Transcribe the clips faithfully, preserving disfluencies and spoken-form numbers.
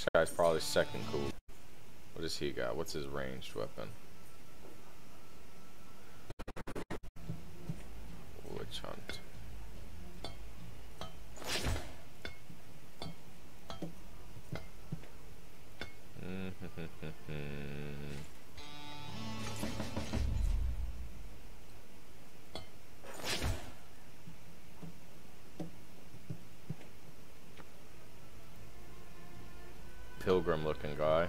This guy's probably second cool. What does he got? What's his ranged weapon? Witch hunt. Pilgrim looking guy.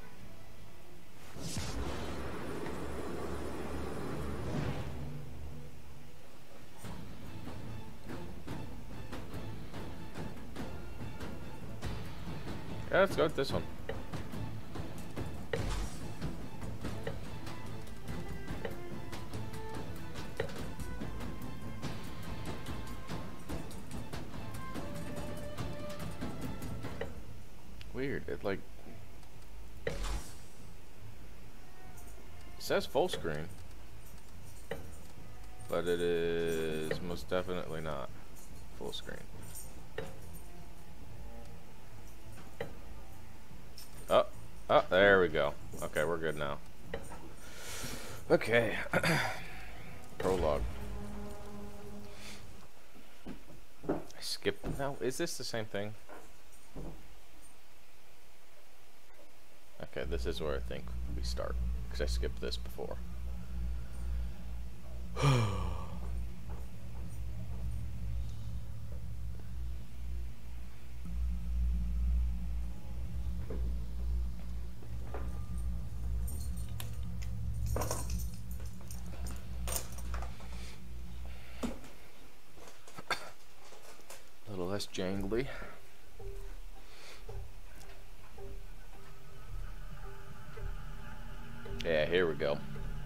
Yeah, let's go with this one. Weird, it like it says full screen, but it is most definitely not full screen. Oh, oh, there we go. Okay, we're good now. Okay. Prologue. I skipped. No, is this the same thing? Okay, this is where I think we start, because I skipped this before. A little less jangly. Yeah, here we go.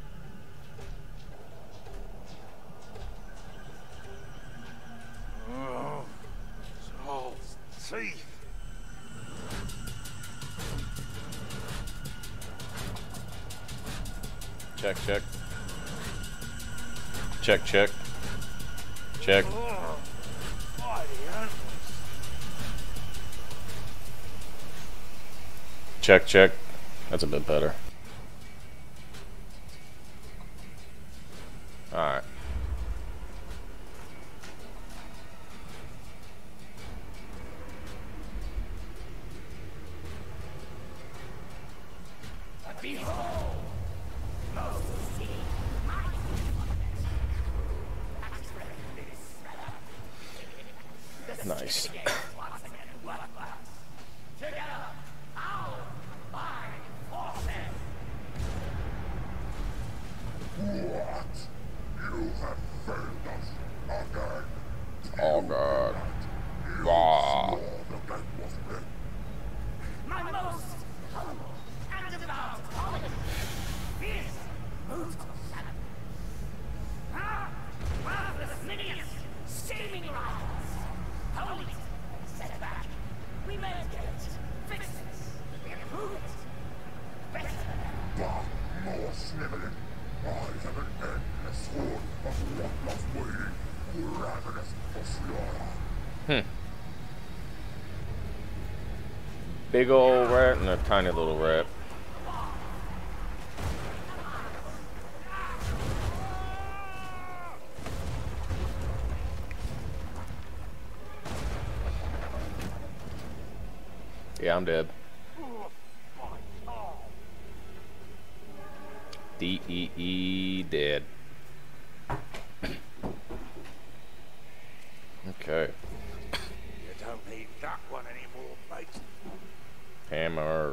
Oh, Saul's teeth. Check, check. Check, check. Check. Oh, mighty antlers. Check, check. That's a bit better. Alright. Nice. Oh god. Wow. My most humble and devout homage is most salad. Ah, worthless minions, steaming rivals. Hold it, set back. We medicate it, fix it, we improve it. Better. But more sniveling. I have an endless horde of bloodlust waiting, ravenous for slaughter. Hmm. Big old rat and a tiny little rat. Yeah, I'm dead. D E E dead. Okay. You don't need that one anymore, mate. Hammer.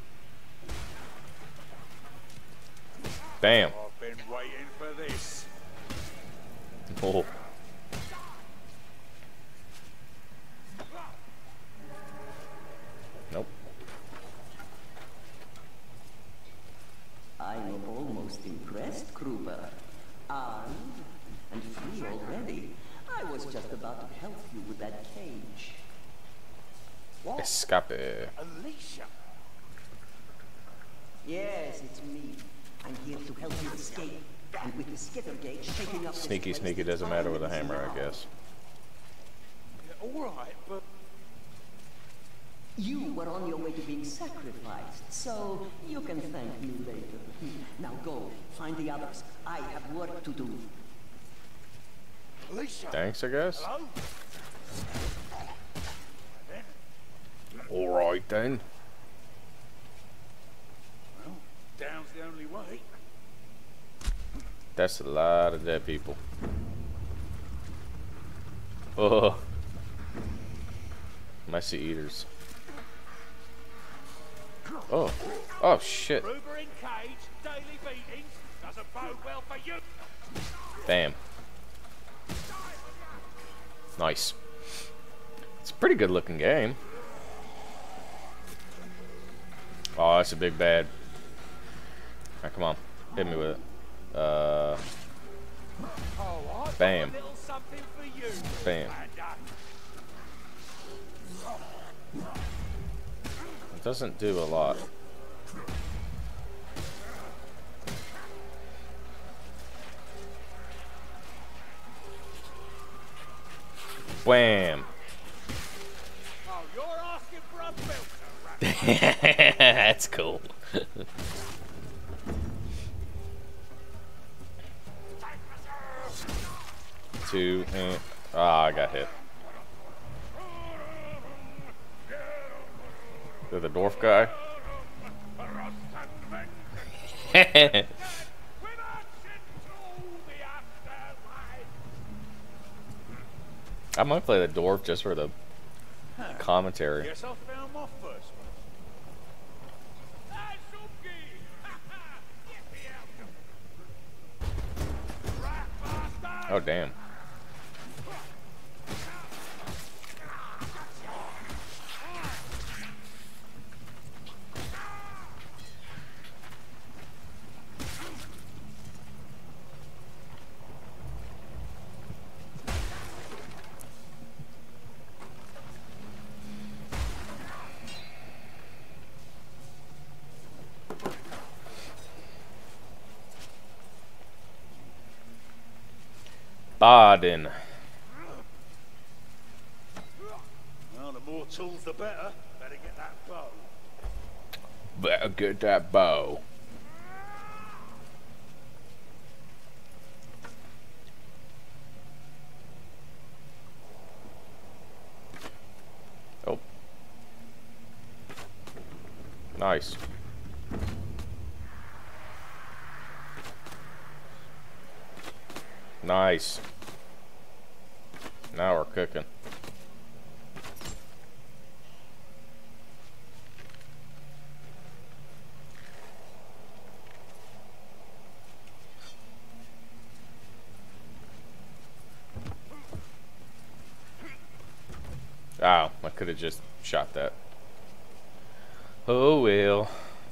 Bam. I've been waiting for this. Oh. Nope. I'm almost impressed, Kruber. Armed and free already. I was just about to help you with that cage. What? Escape. Alicia? Yes, it's me. I'm here to help you escape. And with the skitter gate shaking up this Sneaky, place, sneaky the doesn't matter with a time is hammer, I now. guess. Yeah, all right, but You were on your way to being sacrificed, so you can thank me later. Now go, find the others. I have work to do. Alicia. Thanks, I guess. Hello? Alright then. Well, down's the only way. That's a lot of dead people. Oh. Messy eaters. Oh. Oh shit. Ruber in cage, daily beatings, doesn't bode well for you. Damn. Nice. It's a pretty good looking game. Oh, that's a big bad. Alright, come on. Hit me with it. Uh. Oh, I've Bam. got a little something for you. Bam. It doesn't do a lot. Wham! Oh, you're asking for a filter, right? That's cool. Two and ah, I got hit. They're the dwarf guy. I might play the dwarf just for the commentary. Guess I found my first one. Oh damn. Baden. Well, the more tools, the better. Better get that bow. Better get that bow. Oh. Nice. Nice. Now we're cooking. Oh, I could have just shot that. Oh well.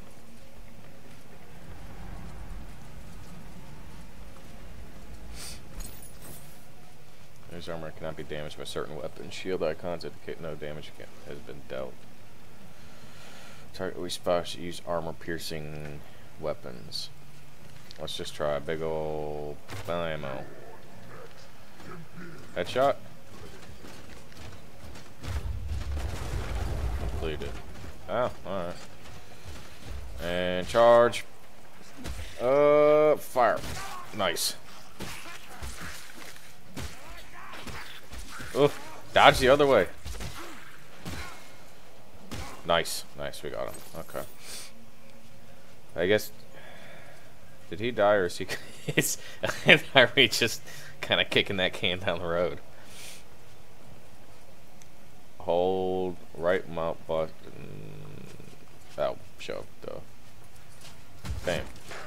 His armor cannot be damaged by certain weapons. Shield icons indicate no damage can, has been dealt. Target we spot should use armor piercing weapons. Let's just try a big ol' ammo. Headshot. Completed. Oh, alright. And charge. Uh, fire. Nice. Oh, dodge the other way. Nice, nice, we got him. Okay. I guess. Did he die or is he? Is Harry just kind of kicking that can down the road? Hold right mouse button. Oh, show. Duh. Bam.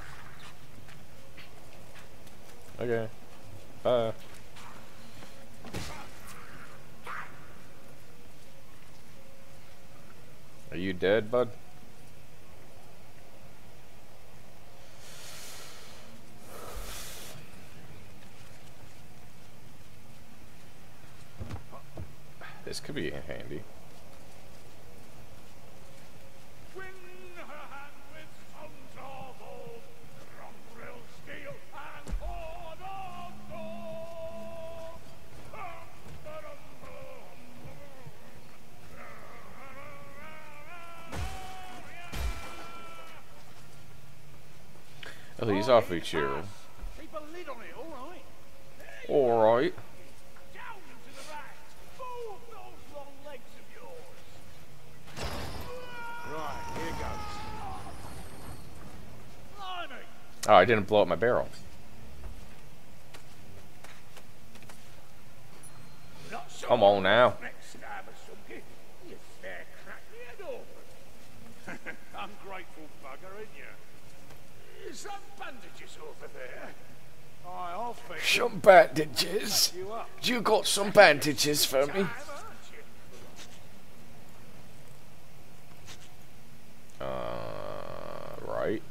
Okay. Bye. Are you dead, bud? This could be handy. Oh, he's awfully cheery. Keep a lid on it, all right? All right. Down into the rats. Move those long legs of yours. Right, here goes. Blimey. Oh, I didn't blow up my barrel. Not so Come on now. Next stab or something. You fair crack the head open. Ungrateful bugger, ain't you? Some bandages over there. Aye, I'll fix Some bandages. you up. You got some bandages for me? Time, aren't you? Uh, right.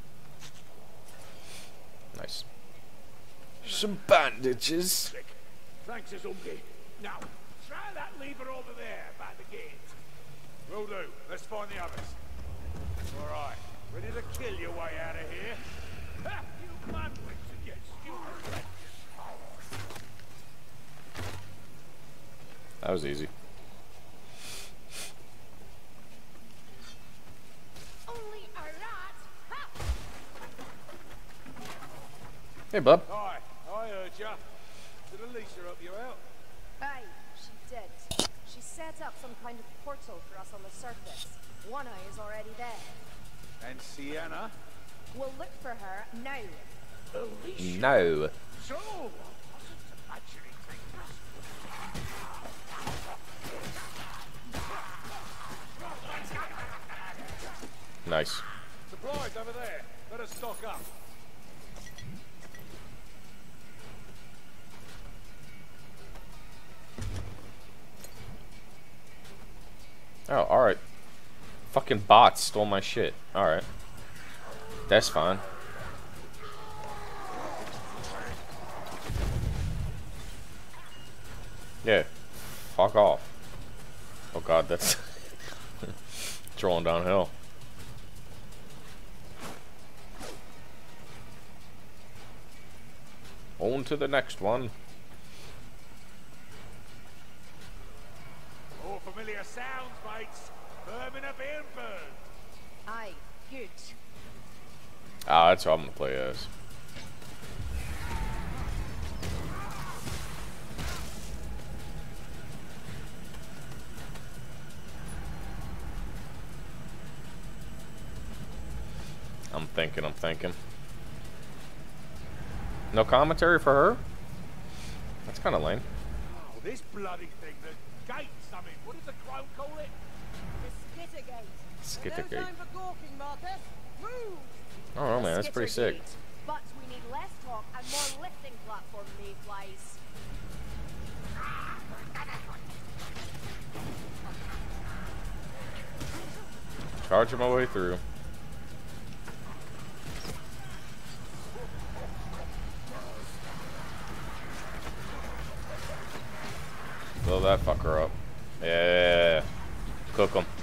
Nice. Some bandages. Click. Thanks, Azumki. Now, try that lever over there by the gate. Will do. Let's find the others. All right. Ready to kill your way out of here? Ha! You manwits and your stupid wretches. That was easy. Only a rat. Ha! Hey, bub. Aye, I heard ya. Did Elisa help you out? Aye, she did. She set up some kind of portal for us on the surface. One eye is already there. And Sienna? We'll look for her now. Alicia? No. So, I wasn't imagining things. Nice. Supplies over there. Better stock up. Oh, alright. Fucking bots stole my shit. Alright. That's fine. Yeah. Fuck off. Oh god, that's trolling downhill. On to the next one. All familiar sounds, mates. Vermin are being burned. Aye, good. Ah, that's what I'm gonna play as. I'm thinking, I'm thinking. No commentary for her? That's kind of lame. Oh, this bloody thing, the gate, something. What did the crone call it? The Skittergate. Skittergate. No time for gawking, Marcus. Move! I don't know, man. That's pretty sick. Skittergate. But we need less talk and more lifting platform, mayflies. Charging my way through. Blow that fucker up. Yeah. Cook him.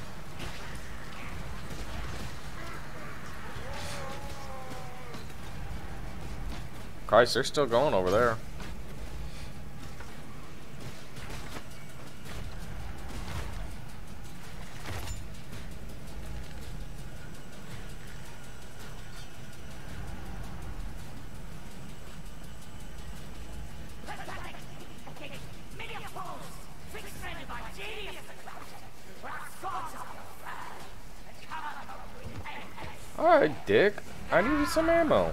Christ, they're still going over there. Alright, dick. I needed some ammo.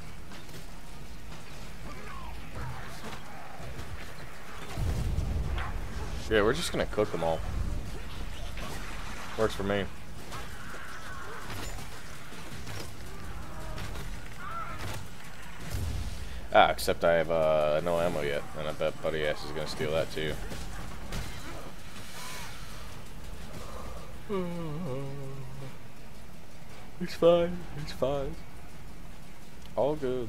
Yeah, we're just gonna cook them all. Works for me. Ah, except I have uh, no ammo yet, and I bet Buddy Ass is gonna steal that too. It's fine. It's fine. All good.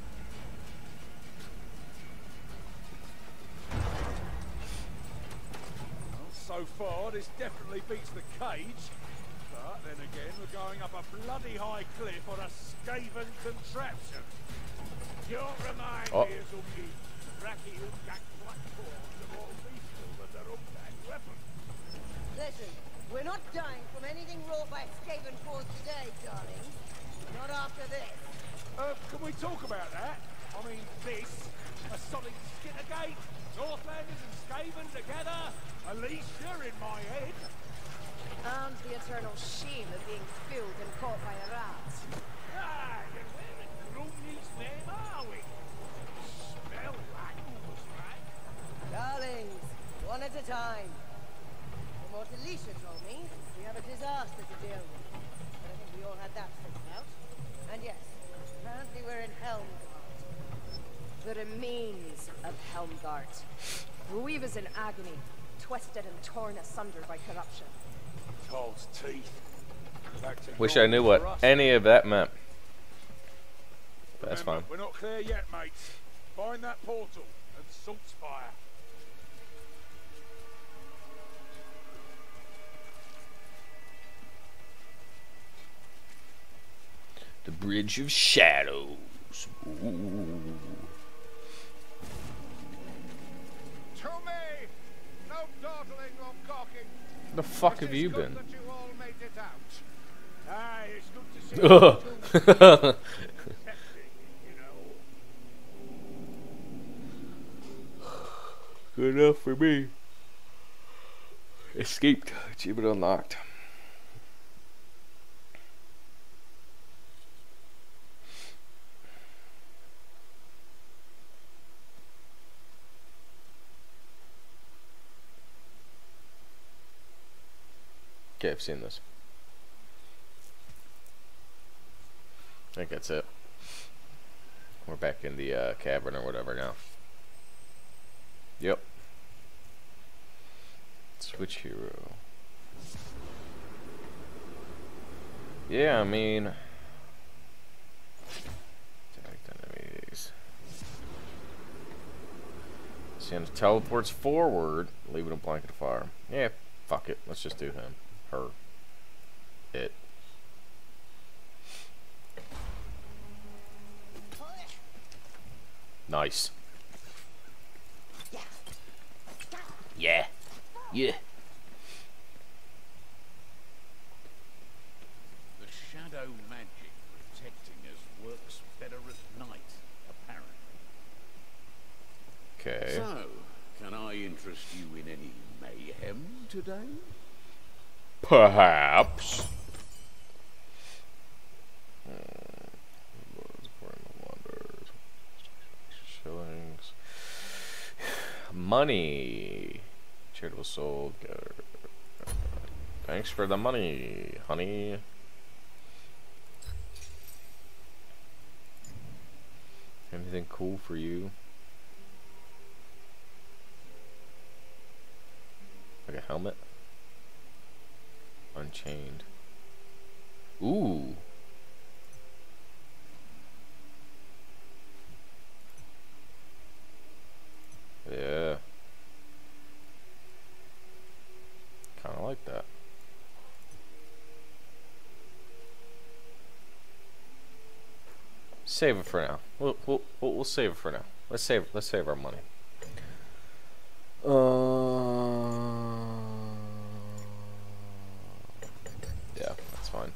Well, so far, this definitely beats the cage. But then again, we're going up a bloody high cliff on a Skaven contraption. You'll remind Oh. me, Azumki, Raki Undak platforms are more lethal than their Undak weapons. Listen, we're not dying from anything wrought by Skaven force today, darling. Not after this. Uh, can we talk about that? I mean, this, a solid Skittergate, Northlanders and Skaven together, Alicia in my head. And the eternal shame of being fooled and caught by a rat. Ah, and where in Grumney's name are we? Smell like almost right. Darlings, one at a time. From what Alicia told me, we have a disaster to deal with. But I think we all had that figured out. And yes, apparently we're in Helmgart. The remains of Helmgart. Rui was in agony, twisted and torn asunder by corruption. Toll's teeth. Back to Wish I knew what normal for us. any of that meant. But that's Remember, fine. we're not clear yet, mates. Find that portal and Saltspire. The Bridge of Shadows. Ooh. To me! No dawdling or gawking. Where the fuck have you been? That you all made it out. Ah, it's good to see you. Ugh. You know. Good enough for me. Escaped. Achievement unlocked. Okay, I've seen this. I think that's it. We're back in the uh, cavern or whatever now. Yep. Switch hero. Yeah, I mean, detect enemies. Send teleports forward, leaving a blanket of fire. Yeah, fuck it. Let's just do him. Her. It. Nice. Yeah. Yeah. The shadow magic protecting us works better at night, apparently. Okay. So, can I interest you in any mayhem today? Perhaps. Shillings. Money. Charitable soul. Thanks for the money, honey. Anything cool for you? Like a helmet? Unchained. Ooh. Yeah. Kind of like that. Save it for now. We'll we'll we'll, we'll save it for now. Let's save let's save our money. Uh. Yeah, that's fine.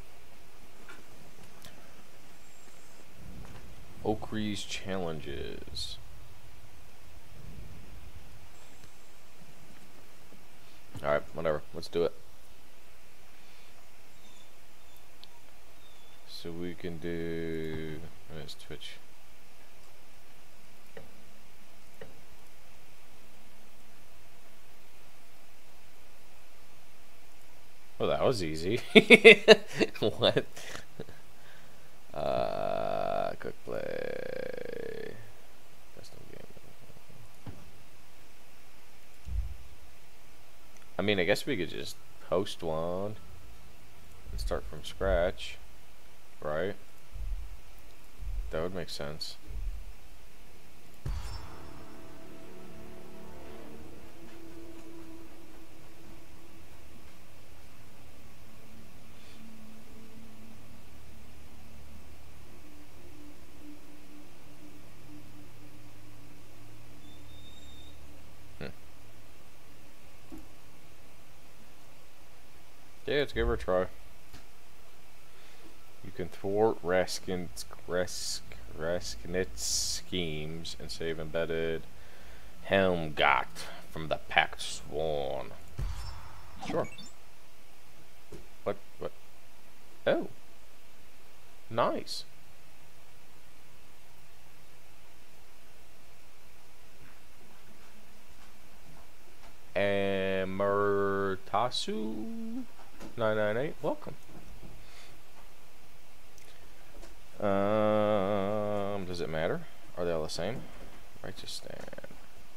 Okri's challenges. Alright, whatever. Let's do it. So we can do... Where's Twitch? Well, that was easy. What? Uh, quick play. Custom game. I mean, I guess we could just host one and start from scratch, right? That would make sense. Yeah, let's give her a try. You can thwart Raskin's Rask, Raskin's schemes and save embedded Helmgart from the Pact Sworn. Sure. What? What? Oh. Nice. Amertasu nine nine eight, welcome. Um, does it matter? Are they all the same? Righteous stand.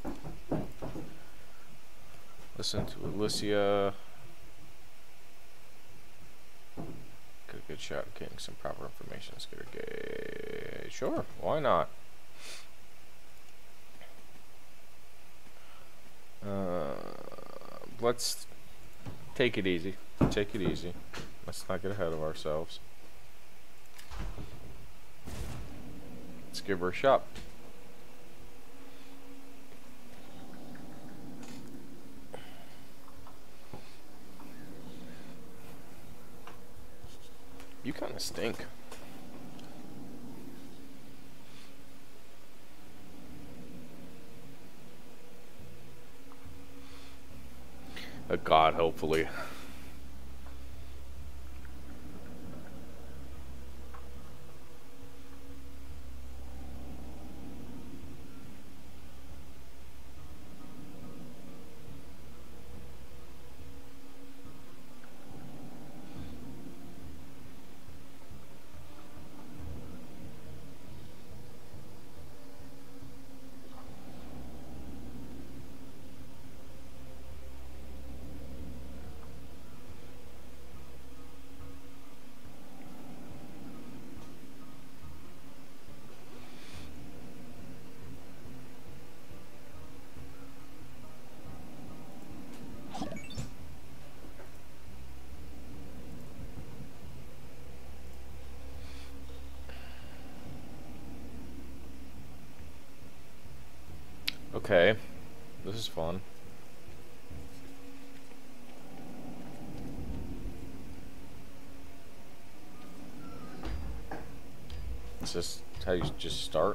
Listen to Alicia. Get a good shot at getting some proper information. Let's get her gay. Sure, why not? Uh, let's take it easy. Take it easy. Let's not get ahead of ourselves. Let's give her a shot. You kind of stink. A god, hopefully. Okay, this is fun. Is this how you just start?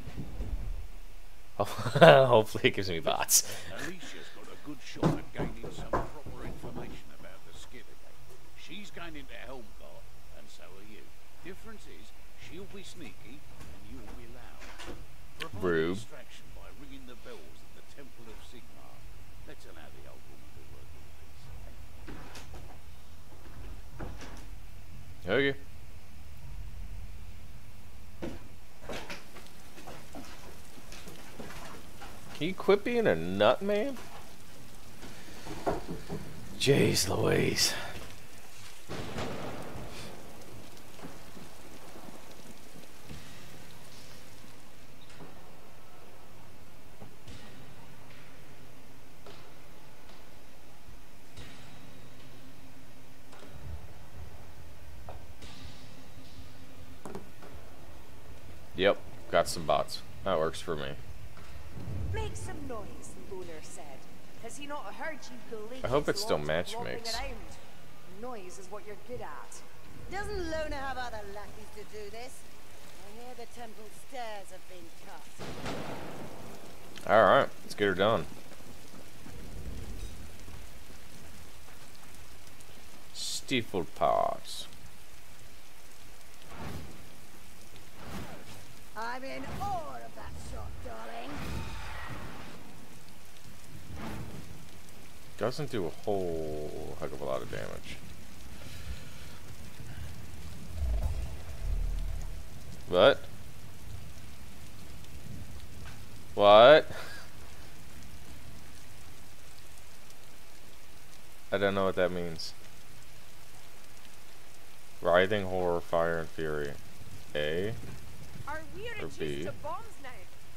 Hopefully it gives me bots. Alicia's got a good shot at gaining some proper information about the skid again. She's going into Helmgart, and so are you. Difference is, she'll be sneaky, and you'll be loud. Provide Rude. distraction by ringing the bells at the Temple of Sigmar. Let's allow the old woman to work in peace. Okay. Can you quit being a nut, man? Jeez Louise. Yep, got some bots. That works for me. Make some noise, Lunar said. Has he not heard you believe? I hope it still match lopping makes. around? Noise is what you're good at. Doesn't Lona have other lackeys to do this? I hear the temple stairs have been cut. Alright, let's get her done. Stifle parts. I'm in awe of that shot, darling. Doesn't do a whole heck of a lot of damage. What? What? I don't know what that means. Writhing horror, fire, and fury. A. Are we Or reduced B. to bombs now?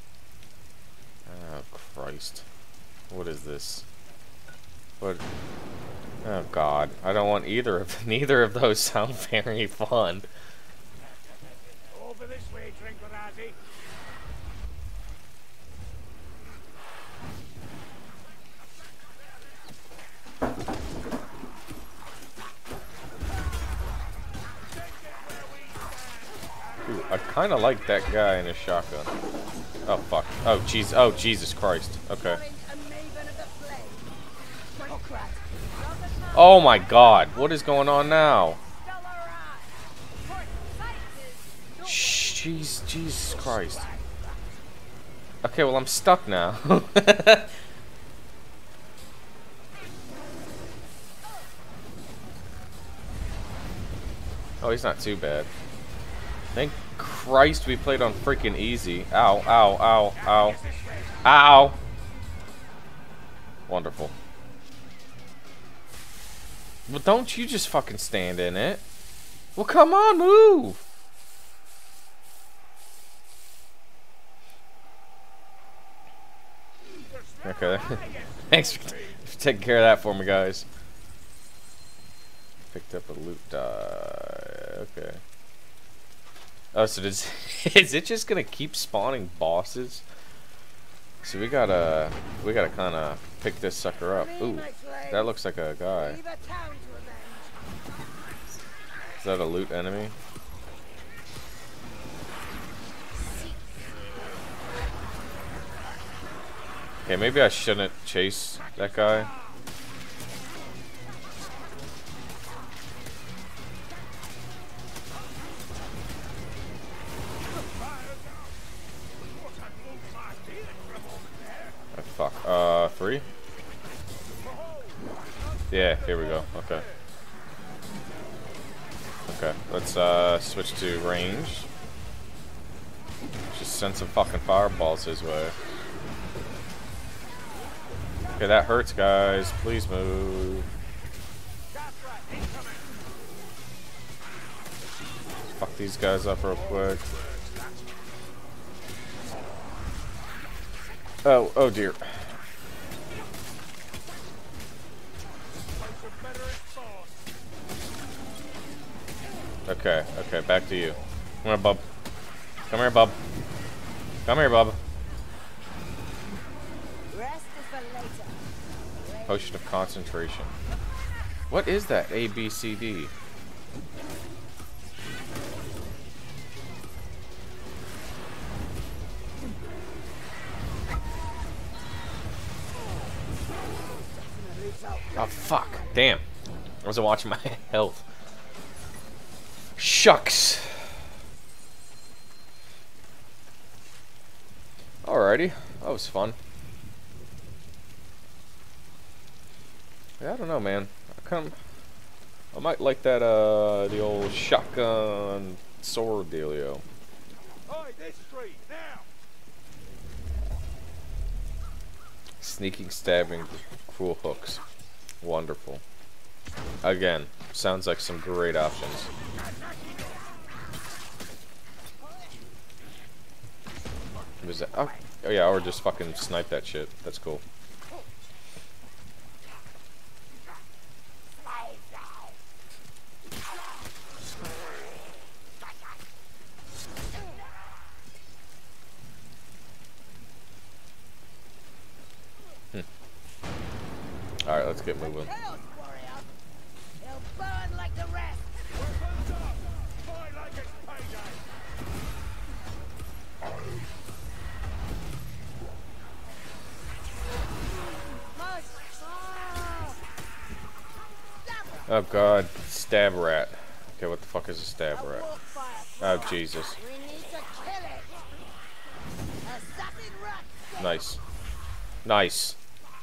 Oh Christ. What is this? What? Oh God. I don't want either of neither of those sound very fun. Over this way, Tranquilizzi. Take it where we Ooh, I kind of like that guy in his shotgun. Oh fuck. Oh jeez. Oh Jesus Christ. Okay. Oh my God. What is going on now? Jeez, Jesus Christ. Okay, well I'm stuck now. Oh, he's not too bad. Thank Christ we played on freaking easy. Ow, ow, ow, ow. Ow! Wonderful. Well, don't you just fucking stand in it. Well, come on, move! Okay. Thanks for, for taking care of that for me, guys. Picked up a loot die. Okay. Oh, so does is it just gonna keep spawning bosses? So we gotta we gotta kind of pick this sucker up. Ooh, that looks like a guy. Is that a loot enemy? Okay, maybe I shouldn't chase that guy. Oh, fuck. Uh, three? Yeah, here we go. Okay. Okay, let's uh switch to range. Just send some fucking fireballs his way. Okay, that hurts, guys. Please move. Fuck these guys up real quick. Oh, oh dear. Okay, okay, back to you. Come here, bub. Come here, bub. Come here, bub. Potion of concentration. What is that? A, B, C, D. Oh, fuck. Damn. I wasn't watching my health. Shucks. Alrighty. That was fun. Yeah, I don't know, man. I come I might like that uh the old shotgun sword dealio. Oi, this street, now! Sneaking, stabbing, cruel hooks. Wonderful. Again, sounds like some great options. Was that? Oh, oh yeah, or just fucking snipe that shit. That's cool. Hmm. All right, let's get moving. Oh god, stab rat. Okay, what the fuck is a stab rat? Oh Jesus. Nice. Nice.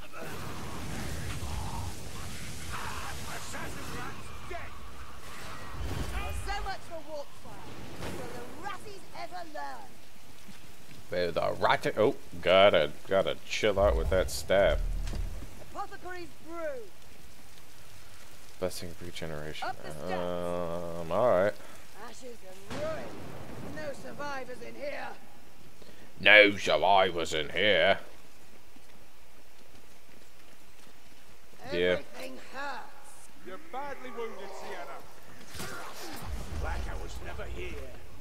With a rat. Oh, gotta gotta chill out with that stab. Apothecary's brew. Blessing of regeneration. Um, alright. Ashes and ruin. No survivors in here. No survivors in here. Yeah. Everything hurts. You're badly wounded, Sienna. Blacker was never here.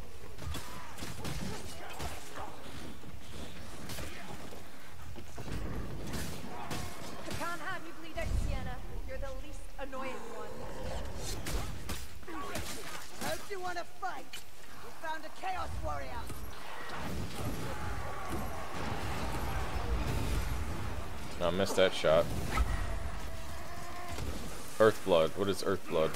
I can't have you bleed out, Sienna. You're the least annoying one. Don't you want to fight? found a Chaos Warrior. I missed that shot. Earth blood. What is earth blood?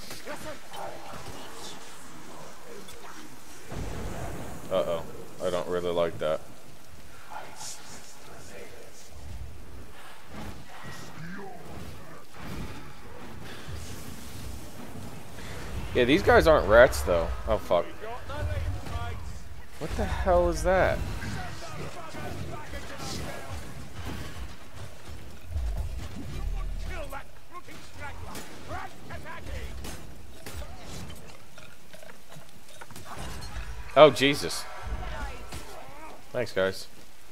Uh-oh. I don't really like that. Yeah, these guys aren't rats, though. Oh, fuck. What the hell is that? Oh, Jesus. Thanks, guys.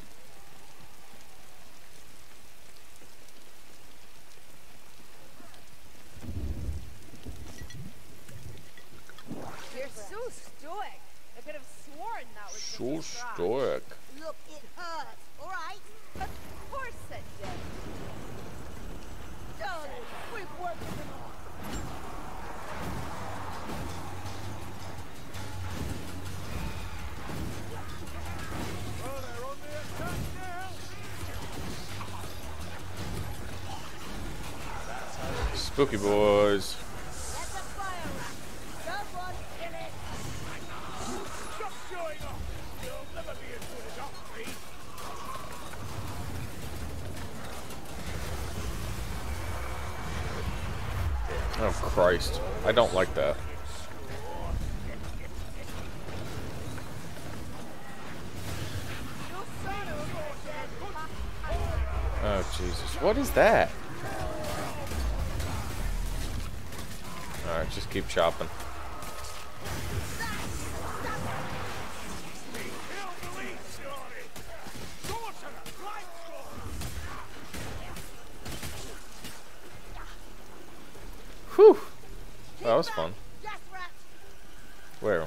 You're so stoic. I could have sworn that was So gonna be trash. stoic. Look, it hurts, alright? Of course it did. Darling, we've worked it off. Oh, they're on the attack now. Spooky boys. That's a fire rat. Someone kill it. Stop showing off. You'll never be as good as us three. Oh, Christ. I don't like that. Oh, Jesus. What is that? Alright, just keep chopping. Whew. That was fun. Yes, rat. Where?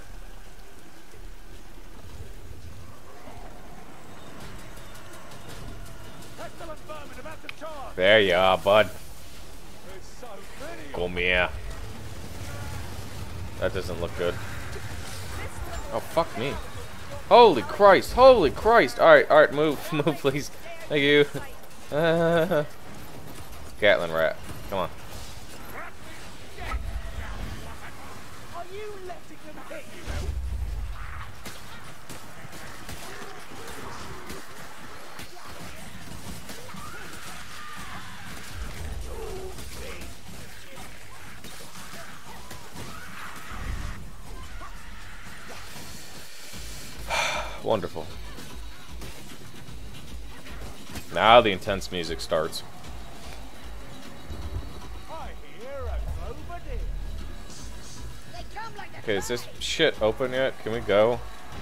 Excellent vermin about to charge. There you are, bud. There's so many. Come here. That doesn't look good. Oh, fuck me. Holy Christ. Holy Christ. Alright, alright, move. Move, please. Thank you. Uh, Gatlin rat. Come on. Are you letting them hit you? Wonderful. Now the intense music starts. I hear a clover deer. They come like the Okay, is this shit open yet? Can we go?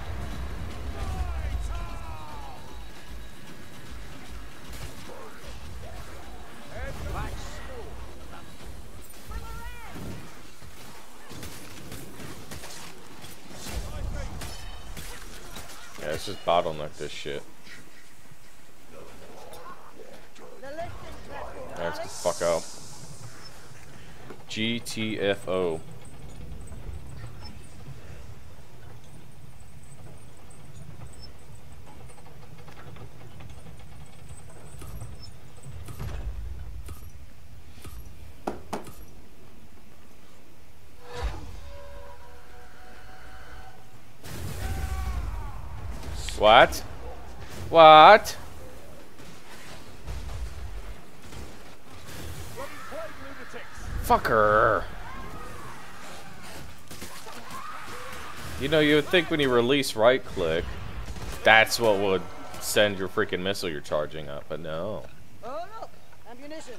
Yeah, let's just bottleneck this shit. The lifting platform. Alright, let's get the fuck out. G T F O. What? What? Fucker. You know, you would think when you release right click, that's what would send your freaking missile you're charging up, but no. Oh, look, ammunition.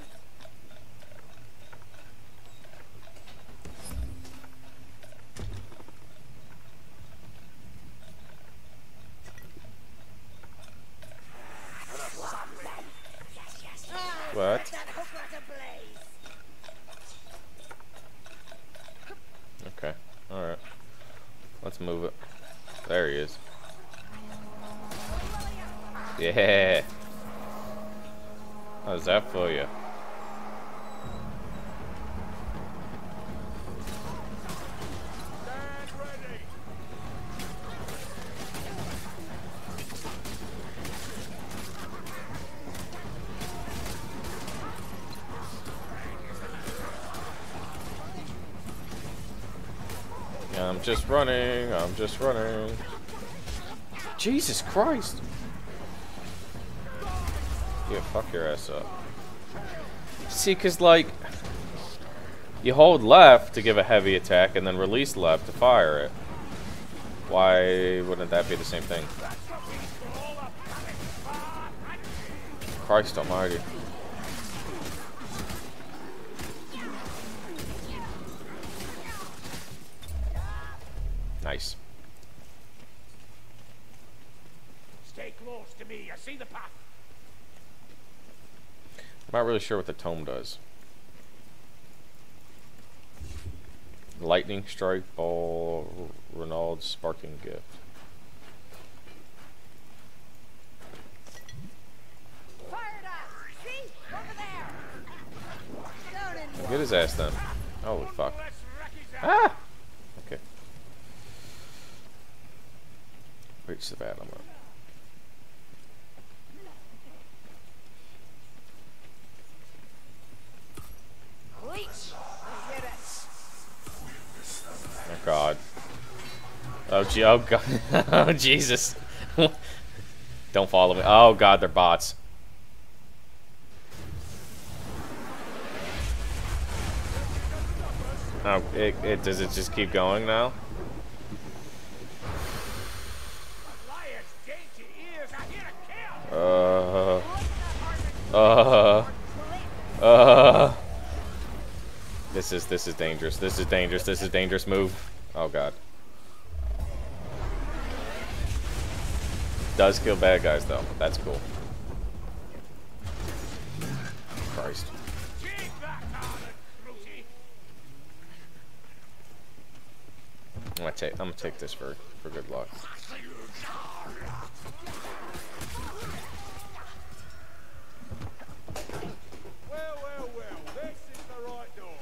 What? That hook rat ablaze. Okay. Alright. Let's move it. There he is. Yeah. How's that for you? Stand ready. I'm just running. I'm just running. Jesus Christ. Yeah, fuck your ass up. See, cause like, you hold left to give a heavy attack and then release left to fire it. Why wouldn't that be the same thing? Christ almighty. Nice. Stay close to me. I see the path. I'm not really sure what the tome does. Lightning strike, ball, Renaud's sparking gift. Fired up! See? Over there! Down in Get his ass then. Holy fuck. Let's wreck his ass. Ah! Okay. Reach the battle mode. Bleach! I did it! Oh god. Oh gee, oh god. Oh Jesus. Don't follow me. Oh god, they're bots. Oh, it, it does it just keep going now? Liar's dainty ears. I hear a kill. Uh, uh, uh. This is this is dangerous. This is dangerous. This is dangerous. Move. Oh god. Does kill bad guys though. That's cool. Christ. Take that, Arlen, Fruity. I'm gonna take. I'm gonna take this for for good luck. Well, well, well. This is the right door.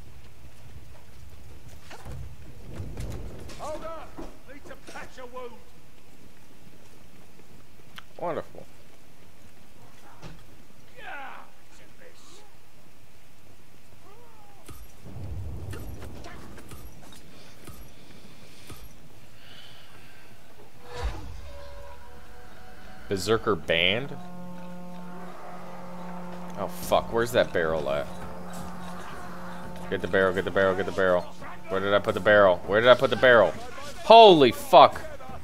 Hold on. Need to patch a wound. Wonderful. Yeah, it's in this. Berserker band. Oh fuck, where's that barrel at? Get the barrel, get the barrel, get the barrel. Where did I put the barrel? Where did I put the barrel? Holy fuck!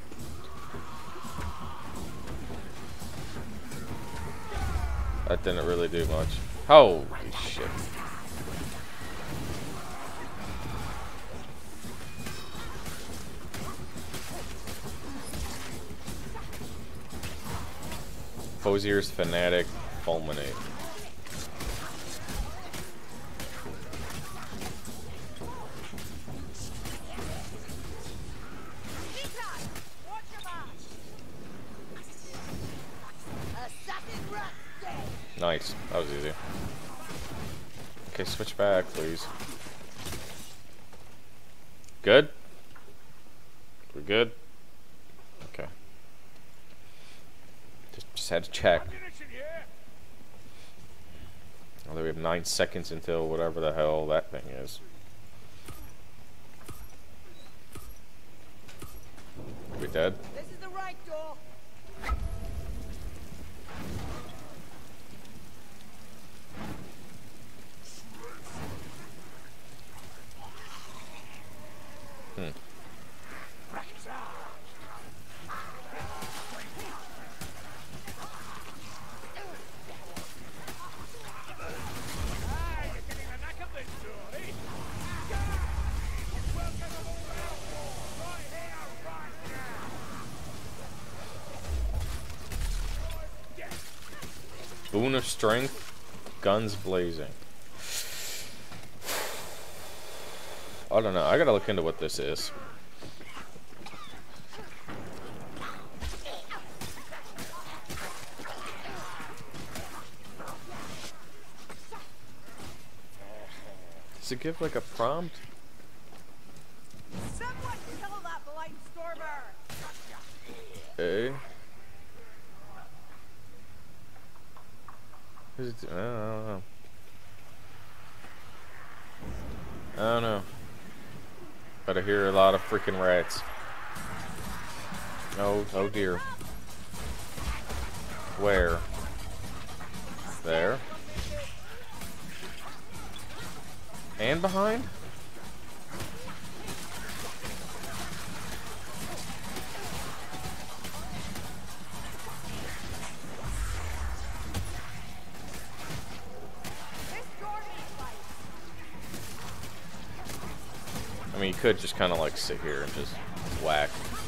That didn't really do much. Holy shit. Fozier's Fanatic Fulminate. Nice. That was easy. Okay, switch back, please. Good? We're good? Okay. Just, just had to check. Although we have nine seconds until whatever the hell that thing is. Are we dead? This is the right door! Hmm. Boon of Strength, guns blazing. I don't know. I gotta look into what this is. Does it give like a prompt? Someone kill that blind stormer! Okay. Who's it? I don't know. I don't know. But I hear a lot of freaking rats. Oh, oh dear. Where? There. And behind? I mean, you could just kind of like sit here and just whack.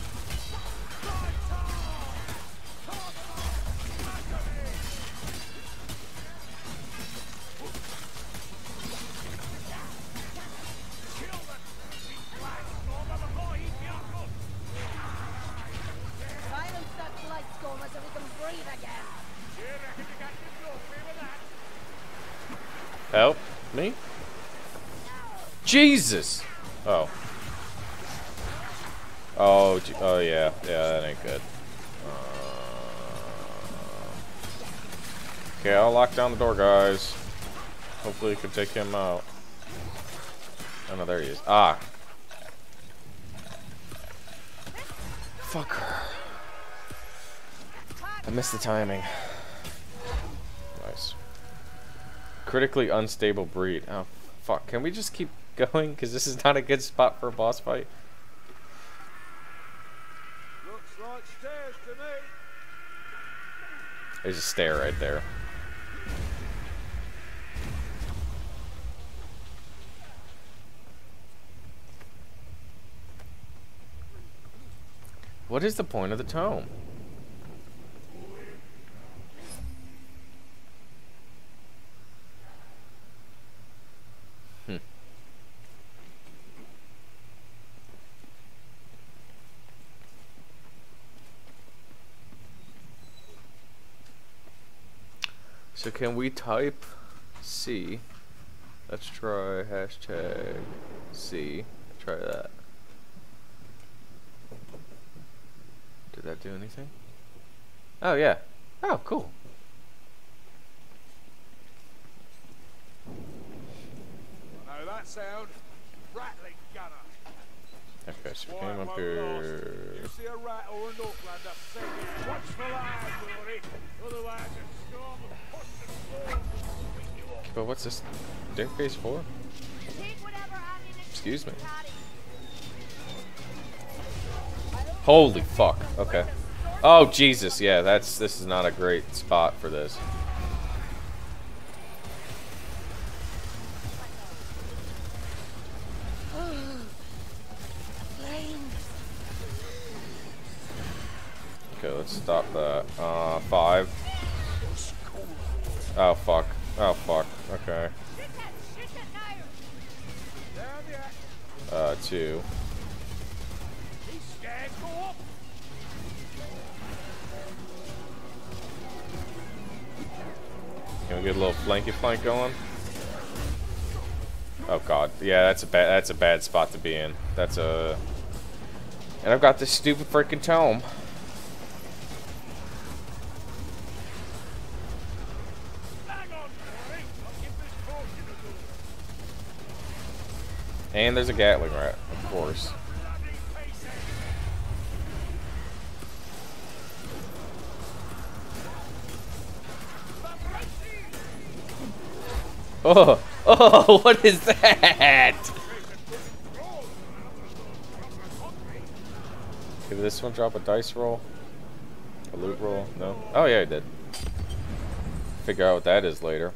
Silence that light stormer so we can breathe again. Help me? Jesus! Oh. Oh, gee- oh yeah, yeah, that ain't good. Uh, okay, I'll lock down the door, guys. Hopefully, we can take him out. Oh no, there he is. Ah. Fuck. I missed the timing. Nice. Critically unstable breed. Oh, fuck. Can we just keep going? Because this is not a good spot for a boss fight. Looks like stairs to me. There's a stair right there. What is the point of the tome? Hmm. So can we type C? Let's try hashtag C. Try that. Did that do anything? Oh yeah. Oh cool. I know that sound. Rattling gunner. Okay, so we Quiet came up won't here. last. You see a rat or an Aucklander, say it. Watch for lies, Rory. Otherwise a storm of push and fall will sweep you off. But what's this staircase for? Take whatever ammunition Excuse me. you carry. Holy fuck. Okay. Oh Jesus, yeah, that's this is not a great spot for this. Okay, let's stop that. Uh, five. Oh fuck. Oh fuck. Okay. Shoot it, shoot it now. Down the act. Uh, two. He's scared. Go up. Can we get a little flanky flank going? Oh god. Yeah, that's a bad that's a bad spot to be in. That's a And I've got this stupid freaking tome. Hang on, Rory. I'll give this caution a go. And there's a Gatling rat, of course. Bloody pieces. Oh, oh, what is that? Did this one drop a dice roll? A loot roll? No? Oh yeah, it did. Figure out what that is later.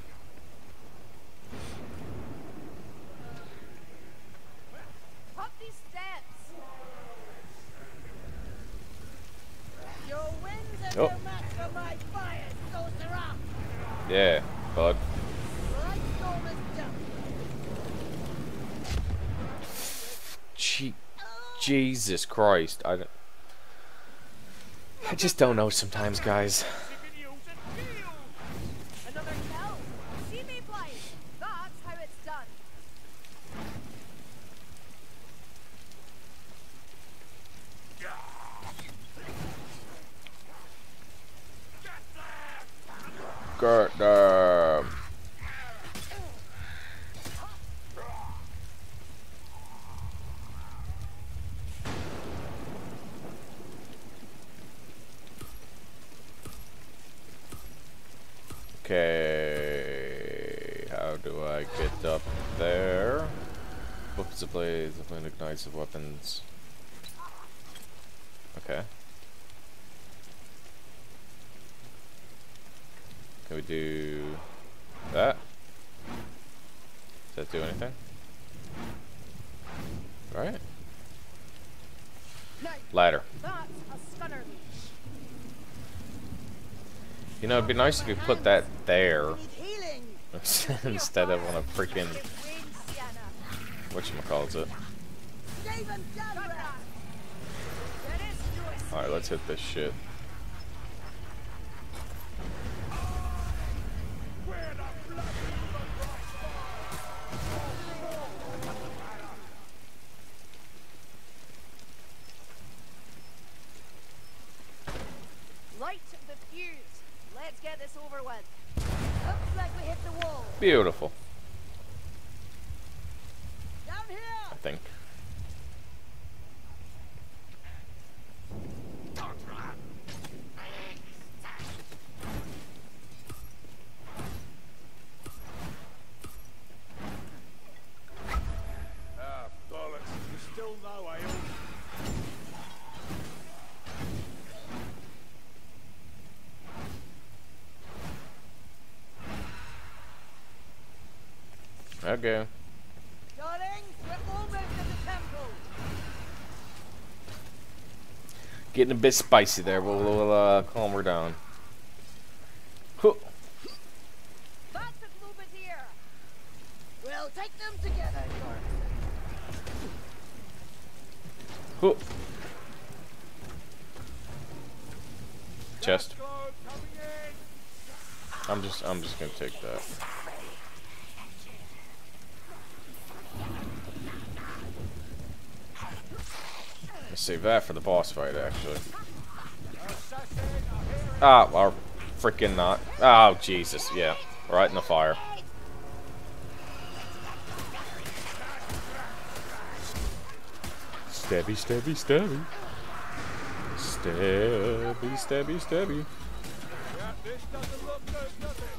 Up these steps. Your winds are Oh. no match for my fire, sorcerer. Yeah, bud. Light stormer's jump. Gee, Jesus Christ. I, don't- I just don't know sometimes, guys. Another kill. See me blind. That's how it's done. God damn. Okay, how do I get up there? Weapons of blades, the flame ignites of weapons. Okay. Can we do that? Does that do anything? Right? Ladder. That's a stunner leech. You know, it'd be nice if you put that there instead of on a freaking whatchamacallit. Alright, let's hit this shit. Light the fuse. Let's get this over with. Looks like we hit the wall. Beautiful. Down here. I think. Ah, bollocks. You still know, eh? Okay. Darlings, we're almost at the temple. Getting a bit spicy there, but we'll uh, calm her down. Huh. That's a Globadier. We'll take them together, Huh. Chest. I'm just I'm just gonna take that. Let's save that for the boss fight, actually. Ah, or freaking not. Oh, Jesus, yeah. Right in the fire. Stabby, stabby, stabby. Stabby, stabby, stabby. Yeah, this doesn't look good, does it?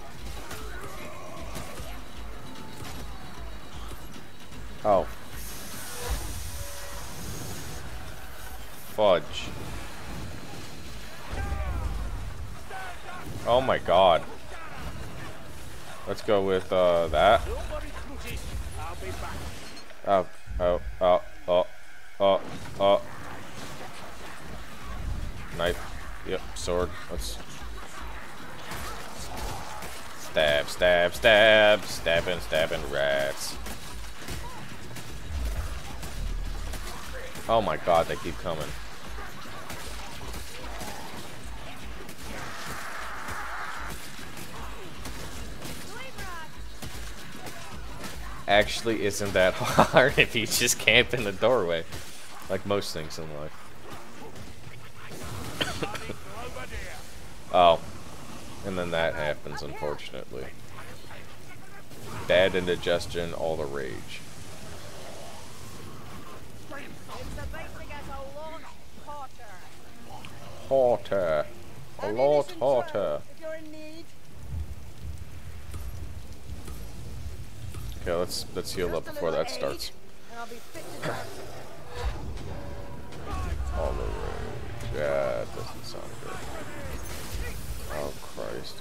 Oh. Fudge. Oh my god. Let's go with uh, that. I'll be back. Oh, oh, oh, oh, oh, oh. Knife. Yep, sword. Let's stab, stab, stab, stabbing, stabbing rats. Oh my god, they keep coming. Actually isn't that hard if you just camp in the doorway, like most things in life. Oh, and then that happens, unfortunately. Bad indigestion, all the rage. Hotter. A lot hotter. Okay, let's let's heal up before that starts. All the rage. Yeah, that doesn't sound good. Oh Christ.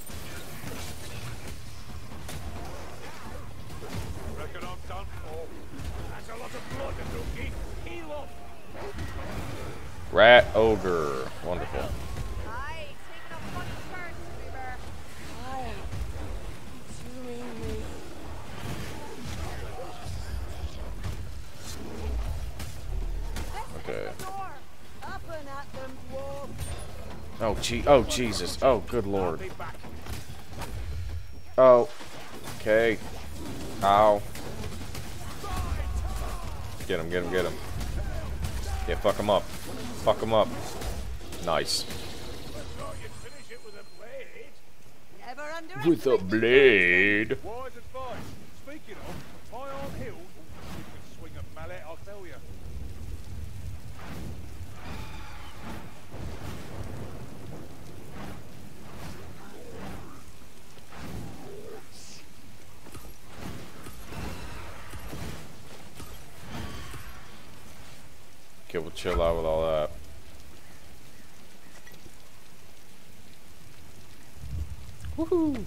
Reckon I'm done for. That's a lot of blood, Dookie. Heal up. Rat ogre. Wonderful. Aye, taking a funny turn, Reaver. Aye, consuming me. Okay. Up and at them, dwarf. Oh gee. Oh Jesus. Oh good lord. Oh. Okay. Ow. Get him. Get him. Get him. Yeah. Fuck him up. Fuck him up. Nice. With a blade. Wise advice. Speaking of, my arm healed. You can swing a mallet, I'll tell you. Okay, we'll chill out with all that. Woohoo!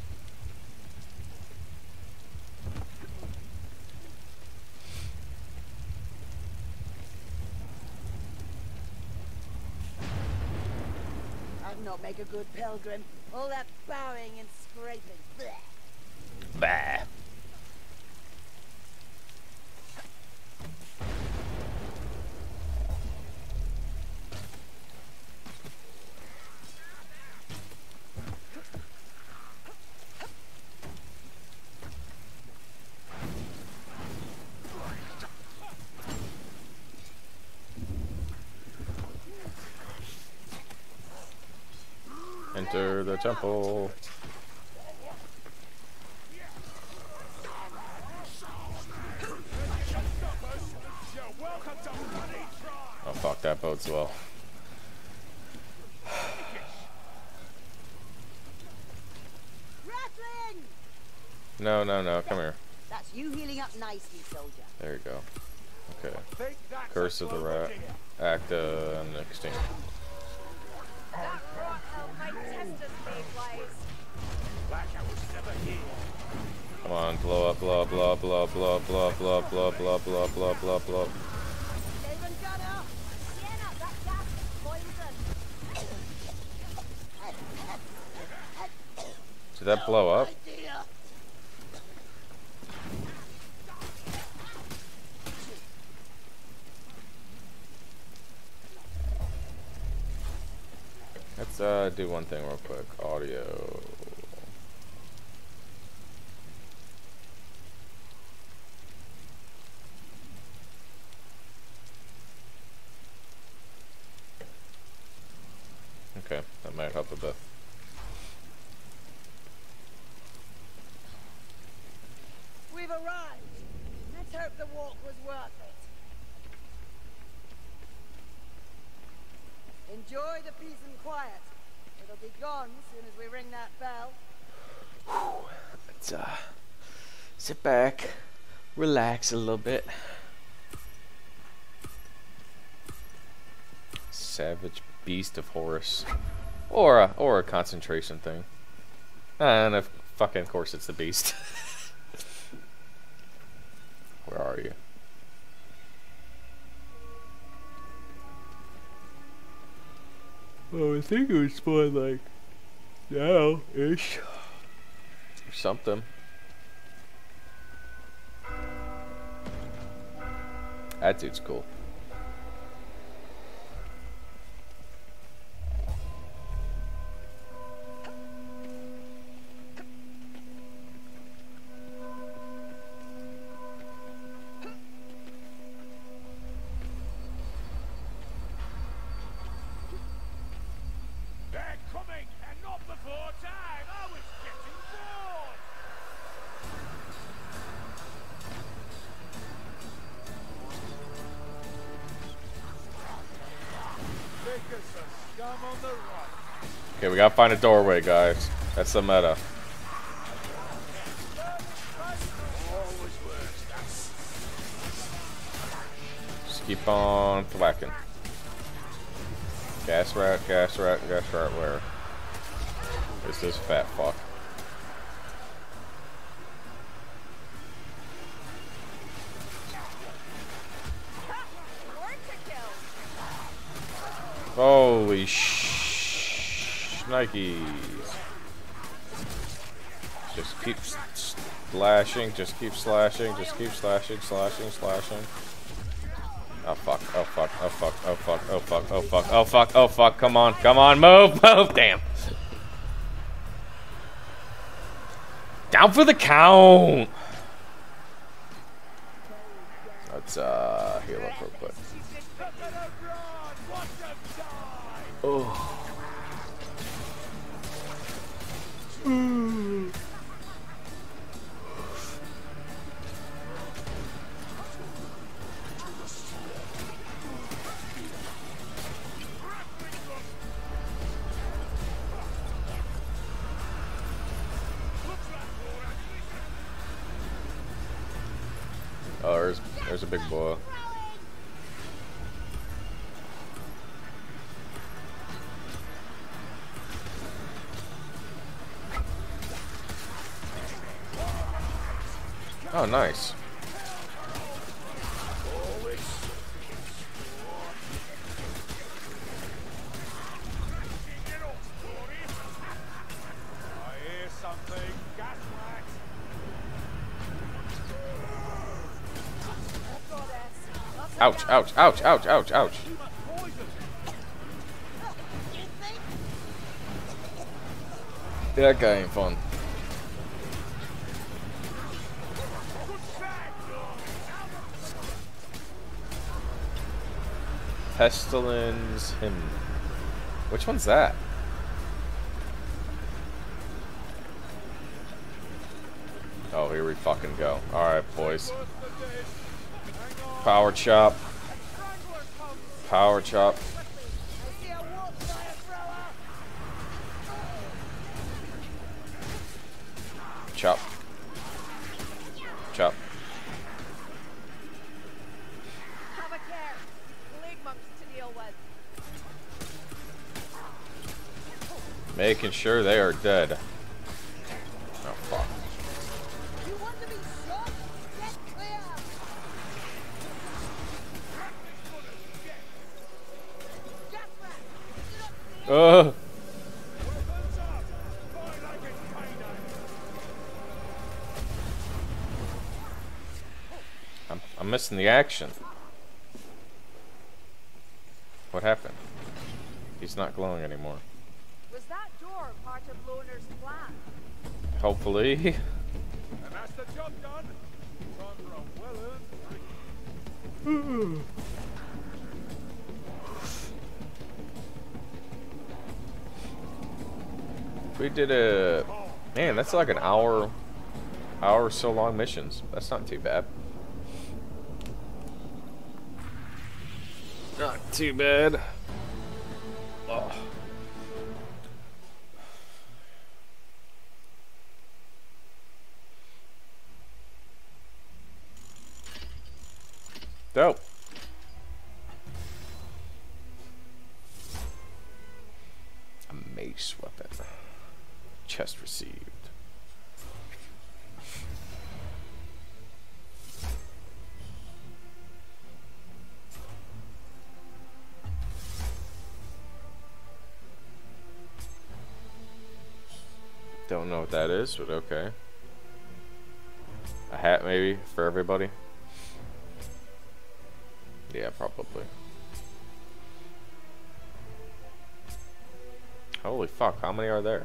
I'd not make a good pilgrim. All that bowing and scraping. Blech. Bah. Enter the temple. Oh fuck, that bodes well. Rattling! No, no, no, come here. That's you healing up nicely, soldier. There you go. Okay. Think that's Curse a of the good rat. idea. Act uh, and extinct. That rot hell might test us, Mayflies. Like I was never here. Come on, blow up, blow up, blow up, blow up, blow up, blow up, blow up, blow up, blow up, blow up, blow up, blow up, blow up. Even gunner! Sienna, that gas is poison. Did that blow up? Idea! Let's uh, do one thing real quick. Audio. Okay, that might help a bit. We've arrived. Let's hope the walk was worth it. Enjoy the peace and quiet. It'll be gone as soon as we ring that bell. Let's uh, sit back, relax a little bit. Savage beast of Horus, or a, or a concentration thing. And of fucking course it's the beast. Where are you? Oh, I think it would spawn like now-ish. Or something. That dude's cool. They're coming, and not before time. I was getting bored. Think of some scum on the right. Okay, we gotta find a doorway, guys. That's the meta. Always works. Just keep on thwacking. Gas rat, gas rat, gas rat, where? Where's this fat fuck? Holy sh! Nikes. Just keep slashing, just keep slashing, just keep slashing, slashing, slashing. Oh fuck, oh fuck, oh fuck, oh fuck, oh fuck, oh fuck, oh fuck, oh fuck, come on, come on, move, move, damn. Down for the count. Let's uh heal up real quick. Oh. Mm. Oh, there's there's a big boy. Oh, nice. I hear something. Gas wax. Ouch, ouch, ouch, ouch, ouch, ouch. That guy ain't fun. Pestilence him. Which one's that? Oh, here we fucking go. Alright, boys. Power chop. Power chop. Chop. Chop. Have a care. Plague monks to deal with. Making sure they are dead. Oh, fuck. You want to be shot? Get clear! Ugh. I'm, I'm missing the action. What happened? He's not glowing anymore. Was that door part of Loner's plan? Hopefully. And that's the job done. Time for a well-earned drink. We did a... Man, that's like an hour... Hour or so long missions. That's not too bad. Not too bad. Oh. Dope. A mace weapon. Chest received. Don't know what that is, but okay. A hat maybe for everybody? Yeah, probably. Holy fuck, how many are there?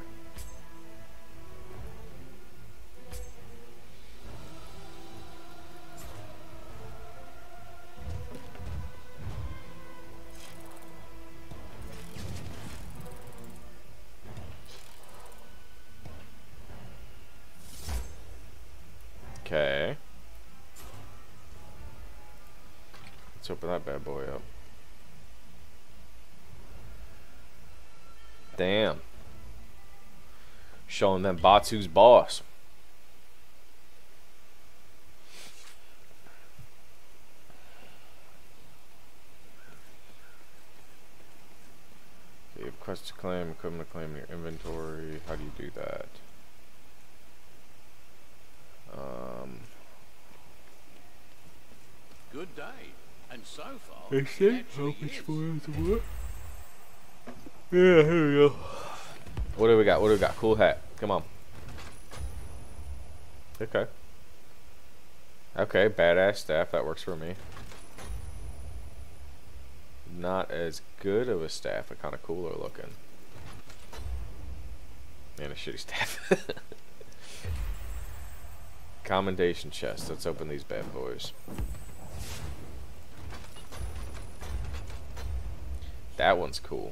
Okay. Let's open that bad boy up. Damn. Showing them bots who's boss. So you have quests to claim, equipment to claim in your inventory. How do you do that? Um. Good day. And so far, They it say actually how much is. more is the what? Yeah, here we go. What do we got? What do we got? Cool hat. Come on. Okay. Okay, badass staff. That works for me. Not as good of a staff, but kind of cooler looking. And a shitty staff. Commendation chest. Let's open these bad boys. That one's cool.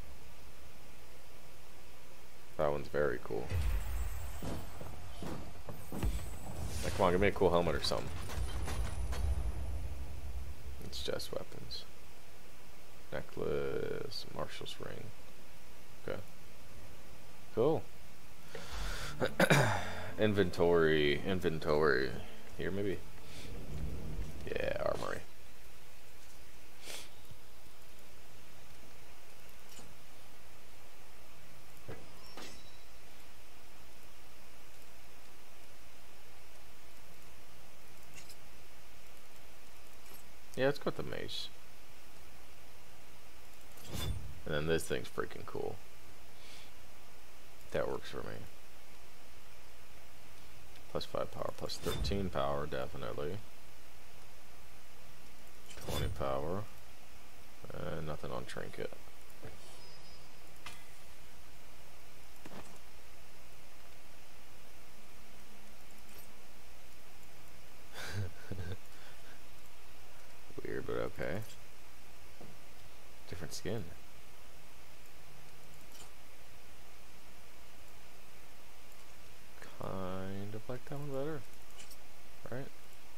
That one's very cool. Like, come on, give me a cool helmet or something. It's just weapons. Necklace, marshal's ring. Okay. Cool. Inventory, inventory. Here, maybe. Yeah, armory. Yeah, let's go with the mace. And then this thing's freaking cool. That works for me. Plus five power, plus thirteen power, definitely. twenty power. And nothing on trinket. Weird, but okay. Different skin. Kind of like that one better, right?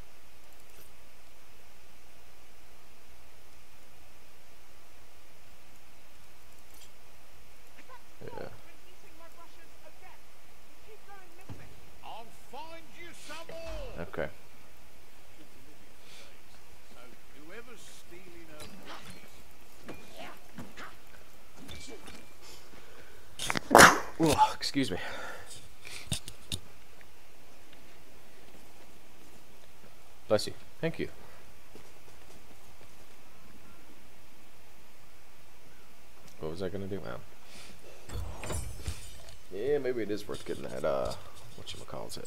Yeah. I'll find you some more. Okay. So whoever's stealing her brushes. Whoa, excuse me. Bless you. Thank you. What was I gonna do now? Yeah, maybe it is worth getting that, uh, whatchamacallit.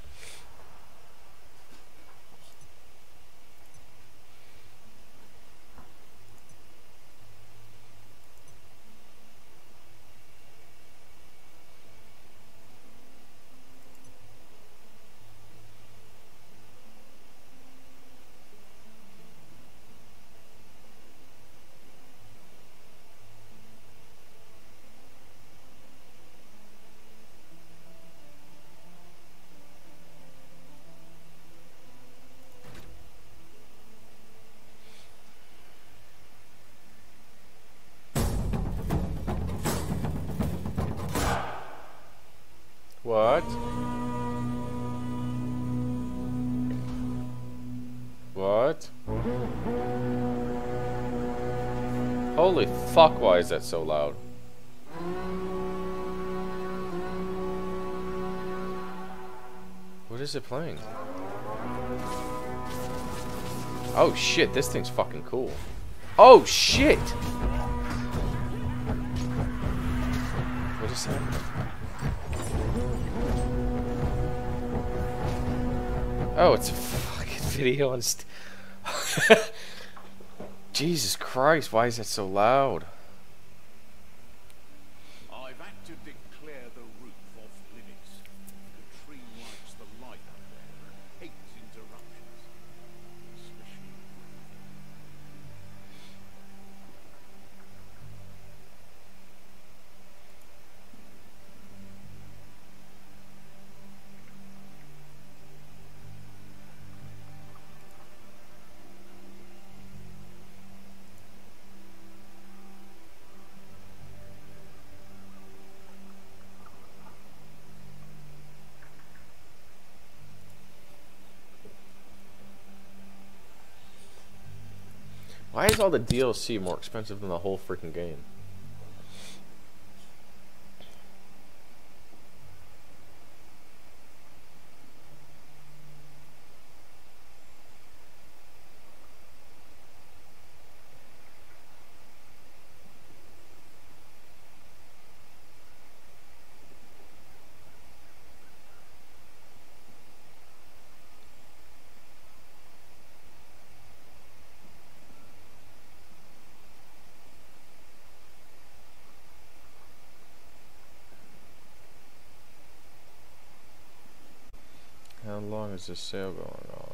What? What? Holy fuck, why is that so loud? What is it playing? Oh shit, this thing's fucking cool. Oh shit! What is that? Oh, it's a fucking video on st Jesus Christ, why is that so loud? I've had to declare the roof off limits. The tree likes the light up there and hates interruptions. Especially Why is all the D L C more expensive than the whole freaking game? How long is this sale going on?